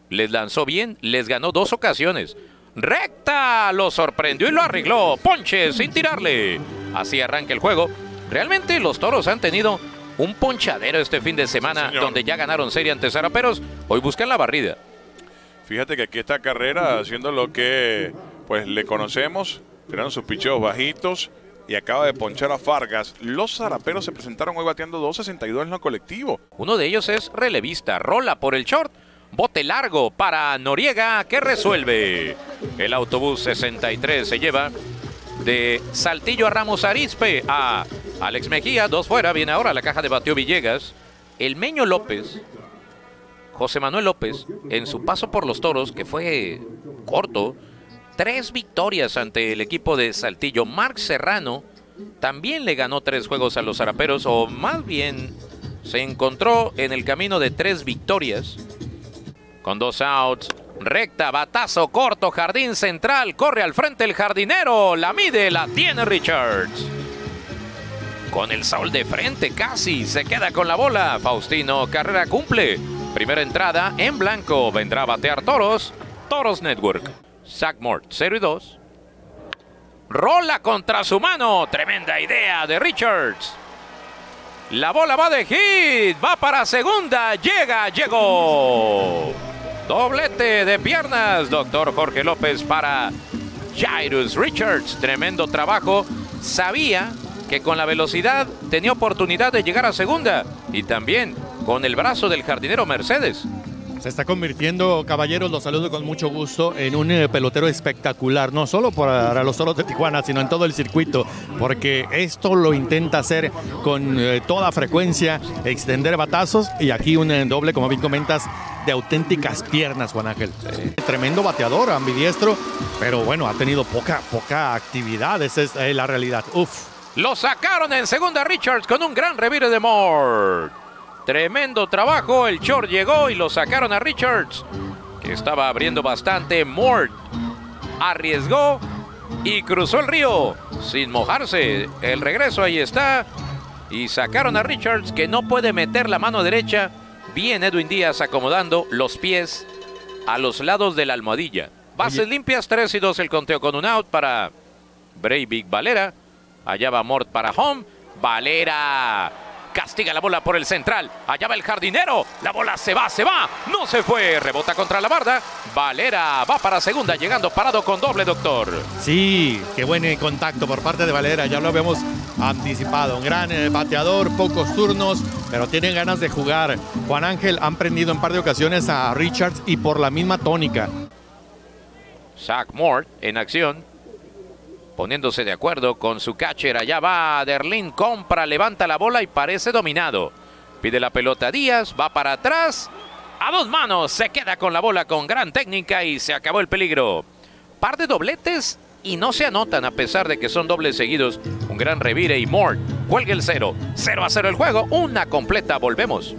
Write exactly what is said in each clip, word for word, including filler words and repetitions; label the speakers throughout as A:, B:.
A: Les lanzó bien, les ganó dos ocasiones. Recta, lo sorprendió y lo arregló. Ponche sin tirarle. Así arranca el juego. Realmente los Toros han tenido un ponchadero este fin de semana, Señor. donde ya ganaron serie ante Zaraperos. Hoy buscan la barrida.
B: Fíjate que aquí está Carrera haciendo lo que pues le conocemos, tirando sus picheos bajitos y acaba de ponchar a Fargas. Los Zaraperos se presentaron hoy bateando dos sesenta y dos en lo colectivo.
A: Uno de ellos es relevista, rola por el short, bote largo para Noriega que resuelve. El autobús sesenta y tres se lleva de Saltillo a Ramos Arizpe a Alex Mejía, dos fuera, viene ahora la caja de bateo Villegas. El Meño López, José Manuel López, en su paso por los Toros, que fue corto, tres victorias ante el equipo de Saltillo. Mark Serrano también le ganó tres juegos a los Zaraperos, o más bien se encontró en el camino de tres victorias. Con dos outs, recta, batazo corto, jardín central, corre al frente el jardinero, la mide, la tiene Richards. Con el sol de frente casi, se queda con la bola. Faustino Carrera cumple. Primera entrada en blanco, vendrá a batear Toros, Toros Network. Zach Mort, cero y dos. Rola contra su mano, tremenda idea de Richards. La bola va de hit, va para segunda, llega, llegó. Doblete de piernas, doctor Jorge López para Jairus Richards. Tremendo trabajo, sabía que con la velocidad tenía oportunidad de llegar a segunda y también con el brazo del jardinero Mercedes.
C: Se está convirtiendo, caballeros, los saludo con mucho gusto, en un eh, pelotero espectacular, no solo para los Toros de Tijuana, sino en todo el circuito, porque esto lo intenta hacer con eh, toda frecuencia, extender batazos, y aquí un eh, doble, como bien comentas, de auténticas piernas, Juan Ángel. Sí. Tremendo bateador, ambidiestro, pero bueno, ha tenido poca, poca actividad, esa es eh, la realidad. Uf.
A: Lo sacaron en segunda Richards con un gran revire de Mort. Tremendo trabajo, el short llegó y lo sacaron a Richards, que estaba abriendo bastante. Mort arriesgó y cruzó el río sin mojarse. El regreso ahí está. Y sacaron a Richards, que no puede meter la mano derecha. Bien Edwin Díaz acomodando los pies a los lados de la almohadilla. Bases Oye. limpias, tres y dos el conteo con un out para Breivik Valera. Allá va Mort para home. Valera castiga la bola por el central. Allá va el jardinero. La bola se va, se va. No se fue. Rebota contra la barda. Valera va para segunda, llegando parado con doble, doctor.
C: Sí, qué buen contacto por parte de Valera. Ya lo habíamos anticipado. Un gran eh, bateador, pocos turnos, pero tienen ganas de jugar. Juan Ángel, han prendido en par de ocasiones a Richards y por la misma tónica.
A: Zach Mort en acción, poniéndose de acuerdo con su catcher. Allá va Derlin, compra, levanta la bola y parece dominado. Pide la pelota Díaz, va para atrás. A dos manos, se queda con la bola con gran técnica y se acabó el peligro. Par de dobletes y no se anotan a pesar de que son dobles seguidos. Un gran revire y Mort cuelga el cero. cero a cero el juego, una completa, volvemos.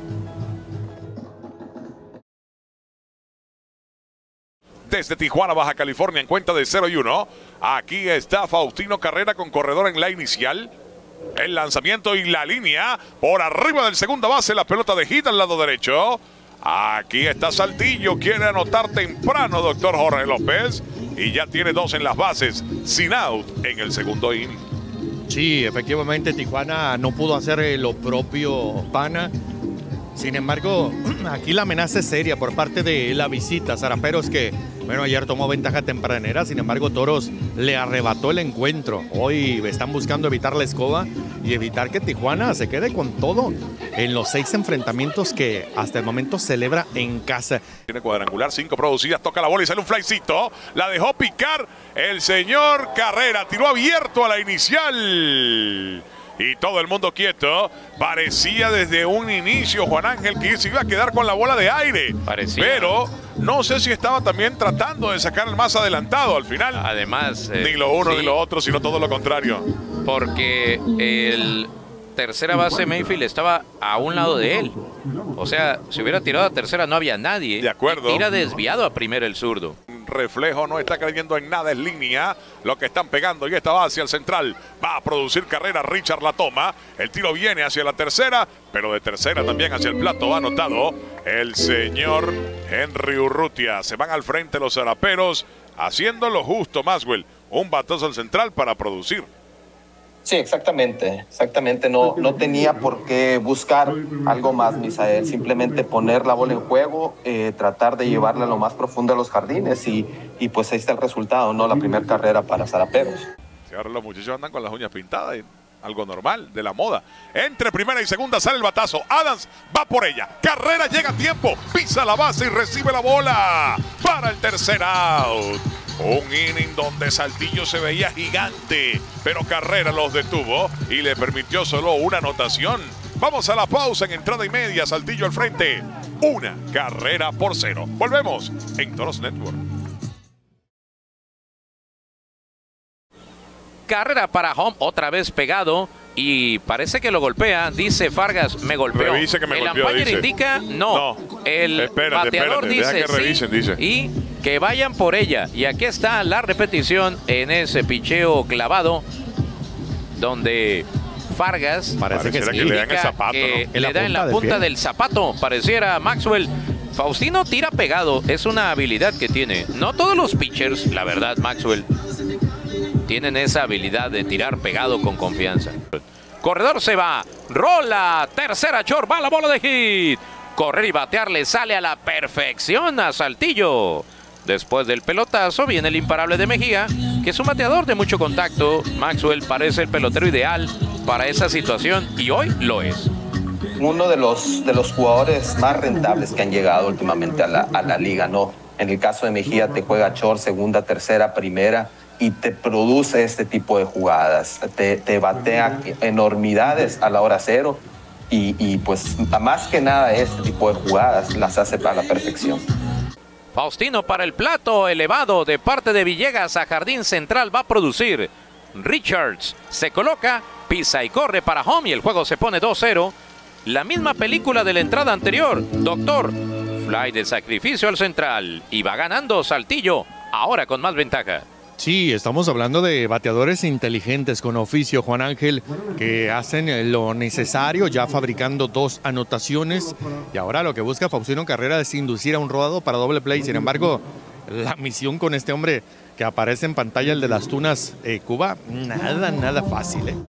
B: Desde Tijuana, Baja California, en cuenta de cero y uno. Aquí está Faustino Carrera con corredor en la inicial. El lanzamiento y la línea por arriba del segunda base. La pelota de hit al lado derecho. Aquí está Saltillo. Quiere anotar temprano, doctor Jorge López. Y ya tiene dos en las bases. Sin out en el segundo inning.
C: Sí, efectivamente Tijuana no pudo hacer eh, lo propio, Pana. Sin embargo, aquí la amenaza es seria por parte de la visita. Zaraperos que, bueno, ayer tomó ventaja tempranera, sin embargo Toros le arrebató el encuentro. Hoy están buscando evitar la escoba y evitar que Tijuana se quede con todo en los seis enfrentamientos que hasta el momento celebra en casa.
B: Tiene cuadrangular, cinco producidas, toca la bola y sale un flycito. La dejó picar el señor Carrera, tiró abierto a la inicial. Y todo el mundo quieto. Parecía desde un inicio, Juan Ángel, que se iba a quedar con la bola de aire.
A: Parecía.
B: Pero no sé si estaba también tratando de sacar el más adelantado al final.
A: Además, eh,
B: ni lo uno
A: sí,
B: ni lo otro, sino todo lo contrario.
A: Porque el tercera base Mayfield estaba a un lado de él. O sea, si hubiera tirado a tercera no había nadie.
B: De acuerdo.
A: Y tira desviado a primera el zurdo.
B: reflejo, no está creyendo en nada, es línea lo que están pegando y esta va hacia el central, va a producir carrera, Richard la toma, el tiro viene hacia la tercera, pero de tercera también hacia el plato va anotado el señor Henry Urrutia. Se van al frente los zaraperos, haciendo lo justo, Maxwell, un batazo al central para producir.
D: Sí, exactamente, exactamente, no, no tenía por qué buscar algo más, Misael, simplemente poner la bola en juego, eh, tratar de llevarla lo más profundo a los jardines y, y pues ahí está el resultado, ¿no? La primera carrera para zaraperos.
B: Sí, ahora los muchachos andan con las uñas pintadas, y algo normal, de la moda. Entre primera y segunda sale el batazo, Adams va por ella, Carrera llega a tiempo, pisa la base y recibe la bola para el tercer out. Un inning donde Saltillo se veía gigante, pero Carrera los detuvo y le permitió solo una anotación. Vamos a la pausa en entrada y media, Saltillo al frente. Una carrera por cero. Volvemos en Toros Network.
A: Carrera para home, otra vez pegado. Y parece que lo golpea, dice Fargas, me golpeó.
B: Revise que me
A: el
B: golpeó,
A: umpire
B: dice.
A: indica no.
B: No.
A: El
B: Espérate,
A: bateador
B: espérate, deja
A: dice
B: que revisen,
A: sí,
B: dice.
A: y que vayan por ella. Y aquí está la repetición en ese picheo clavado donde Fargas
C: Parece que,
B: Pareciera
C: sí.
B: que le dan el
A: indica
B: zapato,
A: que
B: ¿no?
A: le da en la
C: del
A: punta
C: pie.
A: del zapato, pareciera Maxwell. Faustino tira pegado, es una habilidad que tiene. No todos los pitchers, la verdad, Maxwell, tienen esa habilidad de tirar pegado con confianza. Corredor se va, rola, tercera short, va la bola de hit. Correr y batear le sale a la perfección a Saltillo. Después del pelotazo viene el imparable de Mejía, que es un bateador de mucho contacto. Maxwell parece el pelotero ideal para esa situación y hoy lo es.
D: Uno de los, de los jugadores más rentables que han llegado últimamente a la, a la liga, ¿no? En el caso de Mejía te juega short, segunda, tercera, primera y te produce este tipo de jugadas. Te, te batea enormidades a la hora cero y, y pues más que nada este tipo de jugadas las hace a la perfección.
A: Faustino para el plato elevado de parte de Villegas a jardín central va a producir. Richards se coloca, pisa y corre para home y el juego se pone dos cero. La misma película de la entrada anterior. Doctor, fly de sacrificio al central y va ganando Saltillo, ahora con más ventaja.
C: Sí, estamos hablando de bateadores inteligentes con oficio, Juan Ángel, que hacen lo necesario, ya fabricando dos anotaciones. Y ahora lo que busca Faustino Carrera es inducir a un rodado para doble play. Sin embargo, la misión con este hombre que aparece en pantalla, el de las Tunas eh, Cuba, nada, nada fácil, ¿eh?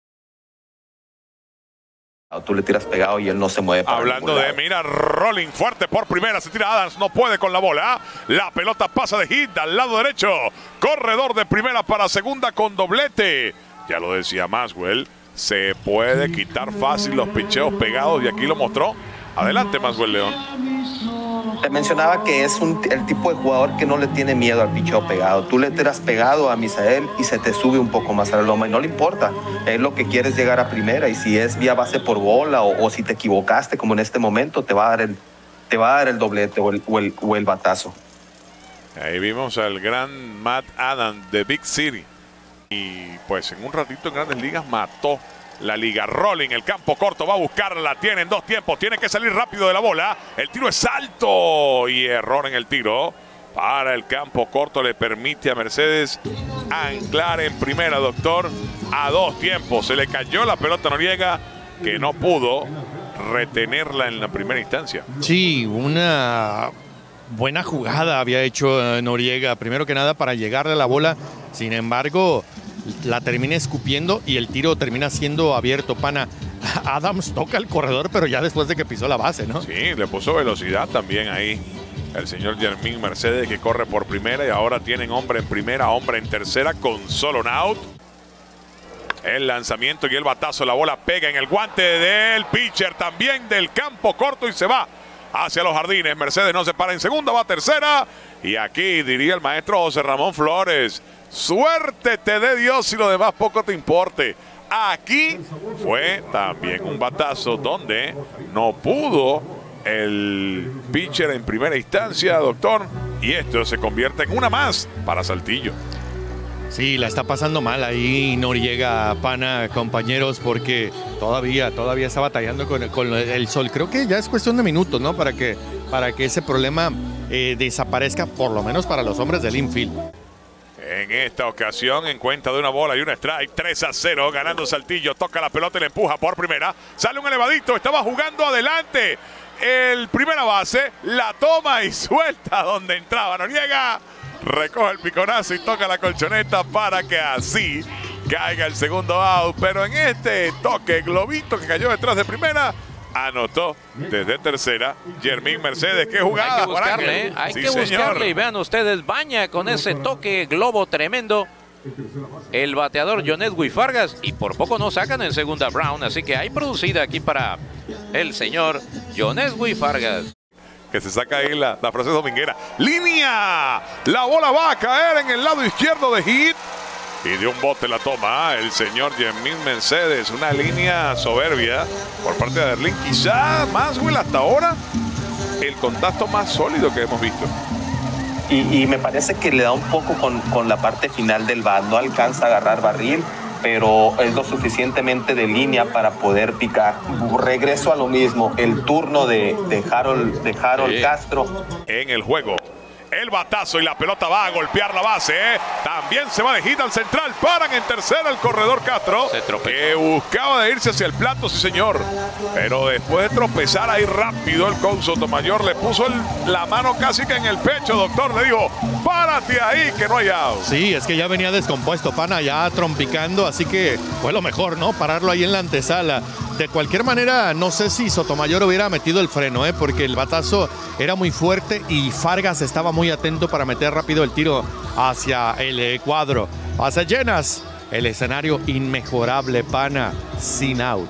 D: Tú le tiras pegado y él no se mueve. Para
B: Hablando de, mira, rolling fuerte por primera, se tira Adams, no puede con la bola. La pelota pasa de hit al lado derecho. Corredor de primera para segunda con doblete. Ya lo decía Maxwell, se puede quitar fácil los picheos pegados y aquí lo mostró. Adelante, Maxwell León.
D: Te mencionaba que es un, el tipo de jugador que no le tiene miedo al picheo pegado. Tú le tiras pegado a Misael y se te sube un poco más a la loma y no le importa. Es lo que quieres llegar a primera y si es vía base por bola o, o si te equivocaste como en este momento, te va a dar el, te va a dar el doblete o el, o el, o el batazo.
B: Ahí vimos al gran Matt Adams de Big City. Y pues en un ratito en Grandes Ligas mató la liga. Rolling, el campo corto, va a buscarla, tienen dos tiempos, tiene que salir rápido de la bola, el tiro es alto y error en el tiro. Para el campo corto le permite a Mercedes anclar en primera, doctor, a dos tiempos. Se le cayó la pelota a Noriega, que no pudo retenerla en la primera instancia.
C: Sí, una buena jugada había hecho eh, Noriega, primero que nada para llegarle a la bola. Sin embargo, la termina escupiendo y el tiro termina siendo abierto, pana. Adams toca el corredor, pero ya después de que pisó la base, ¿no?
B: Sí, le puso velocidad también ahí el señor Jermín Mercedes, que corre por primera y ahora tienen hombre en primera, hombre en tercera con solo un out. El lanzamiento y el batazo, la bola pega en el guante del pitcher, también del campo corto y se va hacia los jardines. Mercedes no se para en segunda, va a tercera. Y aquí diría el maestro José Ramón Flores, suerte te dé Dios y lo demás poco te importe. Aquí fue también un batazo donde no pudo el pitcher en primera instancia, doctor. Y esto se convierte en una más para Saltillo.
C: Sí, la está pasando mal ahí Noriega, pana, compañeros, porque todavía, todavía está batallando con, con el sol. Creo que ya es cuestión de minutos, ¿no? Para que, para que ese problema eh, desaparezca, por lo menos para los hombres del infield.
B: En esta ocasión, en cuenta de una bola y un strike, tres a cero, ganando Saltillo. Toca la pelota y le empuja por primera. Sale un elevadito, estaba jugando adelante. El primera base, la toma y suelta donde entraba Noriega. Recoge el piconazo y toca la colchoneta para que así caiga el segundo out. Pero en este toque, globito que cayó detrás de primera, anotó desde tercera Yermín Mercedes. ¡Qué jugada!
A: Hay que buscarle, ¿eh? Hay
B: sí,
A: que buscarle.
B: Señor.
A: Y vean ustedes, baña con ese toque globo tremendo el bateador John Edwin Fargas. Y por poco no sacan en segunda Brown. Así que hay producida aquí para el señor John Edwin Fargas.
B: Que se saca ahí la, la frase dominguera. ¡Línea! La bola va a caer en el lado izquierdo de hit. Y de un bote la toma el señor Yermín Mercedes. Una línea soberbia por parte de Aderlín. Quizá Maxwell hasta ahora el contacto más sólido que hemos visto.
D: Y, y me parece que le da un poco con, con la parte final del bat. No alcanza a agarrar barril, pero es lo suficientemente de línea para poder picar. Regreso a lo mismo. El turno de, de Harold, de Harold sí. Castro.
B: En el juego. El batazo y la pelota va a golpear la base. ¿eh? También se va de hit al central. Paran en tercera el corredor Castro.
A: Se tropezó.
B: Que buscaba de irse hacia el plato, sí señor. Pero después de tropezar ahí rápido, el coach Sotomayor le puso el, la mano casi que en el pecho, doctor. Le dijo, párate ahí que no hay out.
C: Sí, es que ya venía descompuesto, pana, ya trompicando. Así que fue lo mejor, ¿no? Pararlo ahí en la antesala. De cualquier manera, no sé si Sotomayor hubiera metido el freno, ¿eh? Porque el batazo era muy fuerte y Fargas estaba muy atento para meter rápido el tiro hacia el eh, cuadro. Bases llenas, el escenario inmejorable, pana, sin out.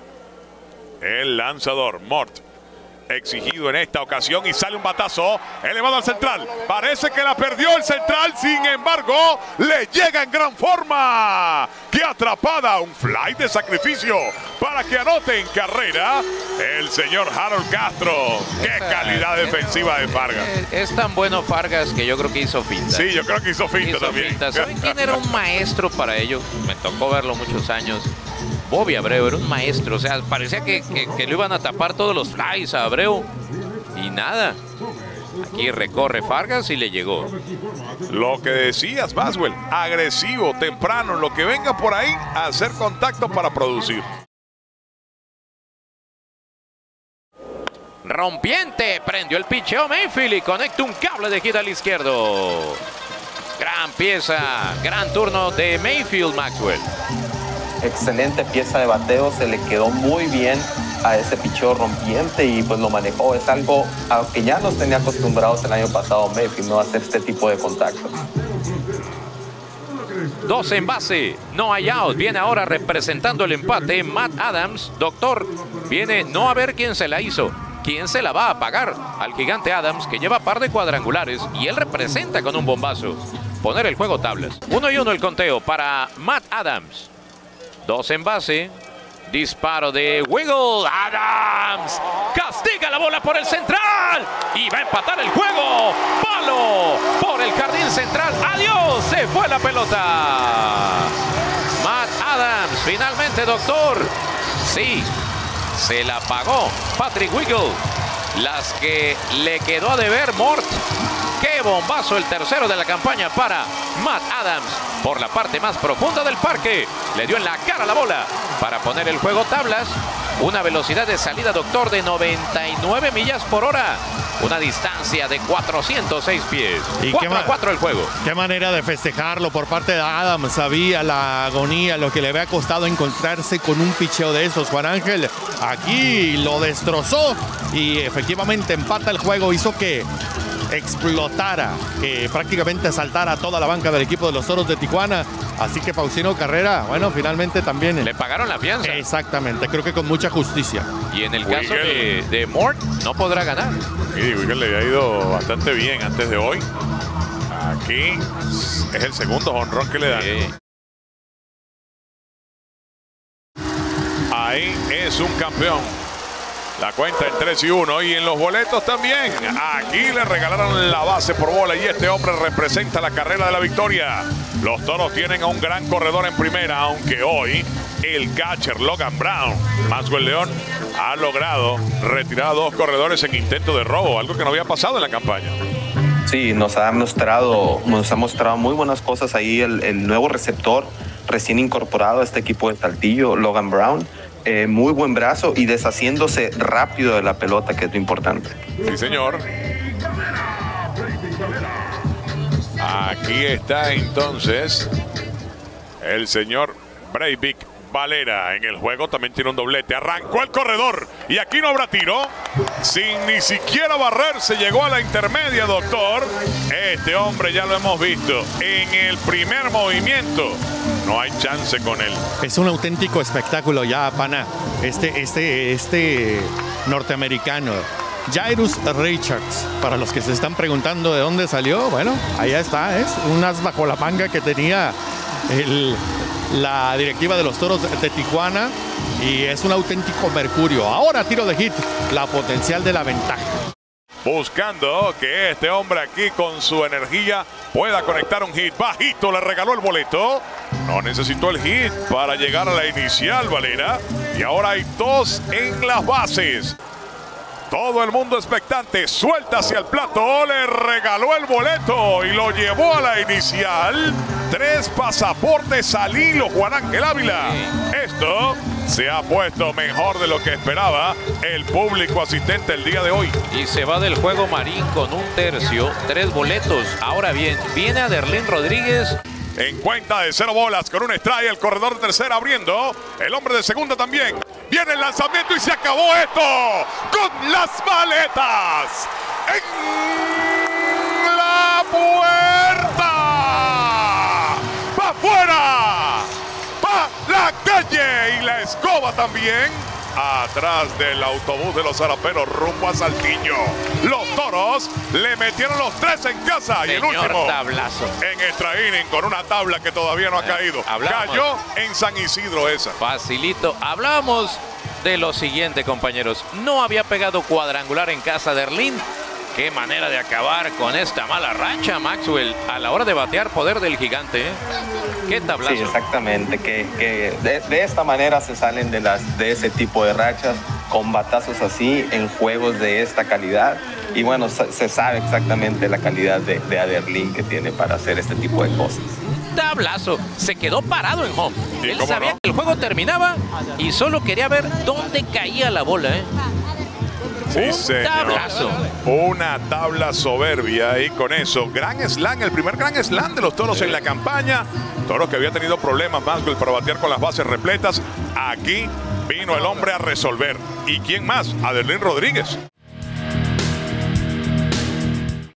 B: El lanzador, Mort, exigido en esta ocasión y sale un batazo elevado al central. Parece que la perdió el central, sin embargo, le llega en gran forma. ¡Qué atrapada! Un fly de sacrificio para que anote en carrera el señor Harold Castro. ¡Qué
A: Esta,
B: calidad defensiva de Fargas!
A: Es, es tan bueno Fargas que yo creo que hizo finta.
B: Sí, yo creo que hizo finta
A: hizo
B: también.
A: Finta. ¿Saben quién era un maestro para ello? Me tocó verlo muchos años. Bobby Abreu era un maestro, o sea, parecía que, que, que le iban a tapar todos los flies a Abreu y nada. Aquí recorre Fargas y le llegó.
B: Lo que decías, Maxwell, agresivo, temprano, lo que venga por ahí, a hacer contacto para producir.
A: Rompiente, prendió el picheo Mayfield y conecta un cable de hit al izquierdo. Gran pieza, gran turno de Mayfield, Maxwell.
D: Excelente pieza de bateo, se le quedó muy bien a ese picheo rompiente y pues lo manejó. Es algo a lo que ya nos tenía acostumbrados el año pasado Mayfield, no a hacer este tipo de contactos.
A: Dos en base, no hay out. Viene ahora representando el empate Matt Adams. Doctor, viene no a ver quién se la hizo, quién se la va a pagar al gigante Adams, que lleva par de cuadrangulares y él representa con un bombazo poner el juego tablas. Uno y uno el conteo para Matt Adams. Dos en base. Disparo de Wiggle. Adams castiga la bola por el central. Y va a empatar el juego. Palo por el jardín central. Adiós. Se fue la pelota. Matt Adams. Finalmente, doctor. Sí. Se la pagó Patrick Wiggle. Las que le quedó a deber Mort. ¡Qué bombazo! El tercero de la campaña para Matt Adams. Por la parte más profunda del parque. Le dio en la cara la bola para poner el juego tablas. Una velocidad de salida, doctor, de noventa y nueve millas por hora. Una distancia de cuatrocientos seis pies.
C: ¿Y
A: cuatro a cuatro el juego.
C: Qué manera de festejarlo por parte de Adams. Sabía la agonía, lo que le había costado encontrarse con un picheo de esos. Juan Ángel aquí lo destrozó y efectivamente empata el juego. Hizo que explotara, que prácticamente saltara toda la banca del equipo de los Toros de Tijuana. Así que Faustino Carrera, bueno, finalmente también
A: le pagaron la fianza.
C: Exactamente, creo que con mucha justicia.
A: Y en el caso de, de Mort, no podrá ganar.
B: Sí, Wiggle le ha ido bastante bien antes de hoy. Aquí es el segundo jonrón que le dan. Sí. Ahí es un campeón. La cuenta en tres y uno y en los boletos también. Aquí le regalaron la base por bola y este hombre representa la carrera de la victoria. Los Toros tienen a un gran corredor en primera, aunque hoy el catcher Logan Brown. Maxwell León ha logrado retirar a dos corredores en intento de robo, algo que no había pasado en la campaña.
D: Sí, nos ha mostrado, nos ha mostrado muy buenas cosas ahí el, el nuevo receptor recién incorporado a este equipo de Saltillo, Logan Brown. Eh, muy buen brazo y deshaciéndose rápido de la pelota, que es lo importante.
B: Sí, señor. Aquí está entonces el señor Breivik Valera en el juego. También tiene un doblete. Arrancó el corredor y aquí no habrá tiro. Sin ni siquiera barrerse, llegó a la intermedia, doctor. Este hombre ya lo hemos visto en el primer movimiento. No hay chance con él.
C: Es un auténtico espectáculo ya, pana. Este, este, este norteamericano. Jairus Richards, para los que se están preguntando de dónde salió, bueno, allá está, es un as bajo la manga que tenía el, la directiva de los Toros de Tijuana y es un auténtico mercurio. Ahora tiro de hit, la potencial de la ventaja.
B: Buscando que este hombre aquí con su energía pueda conectar un hit. Bajito, le regaló el boleto. No necesitó el hit para llegar a la inicial, Valera. Y ahora hay dos en las bases. Todo el mundo expectante, suelta hacia el plato, le regaló el boleto y lo llevó a la inicial. Tres pasaportes al hilo, Juan Ángel Ávila. Esto se ha puesto mejor de lo que esperaba el público asistente el día de hoy.
A: Y se va del juego Marín con un tercio, tres boletos. Ahora bien, viene Aderlín Rodríguez.
B: En cuenta de cero bolas con un strike, el corredor de tercera abriendo. El hombre de segunda también. Viene el lanzamiento y se acabó esto con las maletas en la puerta. ¡Va afuera! ¡Va la calle! Y la escoba también. Atrás del autobús de los zaraperos rumbo a Saltillo. Los Toros le metieron los tres en casa.
A: Señor,
B: y el último
A: tablazo
B: en extra inning con una tabla que todavía no ha caído.
A: Hablamos.
B: Cayó en San Isidro esa.
A: Facilito. Hablábamos de lo siguiente, compañeros. No había pegado cuadrangular en casa de Erlín. Qué manera de acabar con esta mala racha, Maxwell, a la hora de batear. Poder del gigante, ¿eh? Qué tablazo.
D: Sí, exactamente, que, que de, de esta manera se salen de, las, de ese tipo de rachas, con batazos así, en juegos de esta calidad. Y bueno, se, se sabe exactamente la calidad de, de Aderlín que tiene para hacer este tipo de cosas.
A: Tablazo, se quedó parado en home.
B: Sí,
A: Él
B: cómo
A: sabía
B: no.
A: que el juego terminaba y solo quería ver dónde caía la bola, ¿eh?
B: Sí,
A: Un
B: señor.
A: tablazo.
B: Una tabla soberbia y con eso, gran slam, el primer gran slam de los Toros en la campaña. Toros que había tenido problemas Maxwell para batear con las bases repletas. Aquí vino el hombre a resolver. ¿Y quién más? Aderlín Rodríguez.